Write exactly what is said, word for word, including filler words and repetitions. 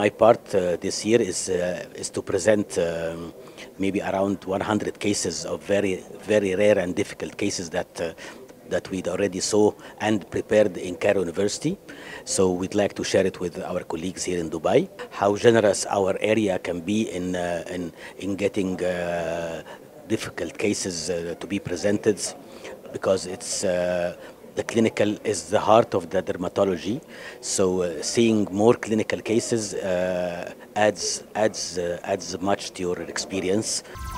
my part uh, this year is uh, is to present um, maybe around one hundred cases of very very rare and difficult cases that uh, that we already saw and prepared in Cairo University. So we'd like to share it with our colleagues here in Dubai. How generous our area can be in uh, in in getting uh, difficult cases uh, to be presented, because it's uh, the clinical is the heart of the dermatology. So uh, seeing more clinical cases uh, adds adds uh, adds much to your experience.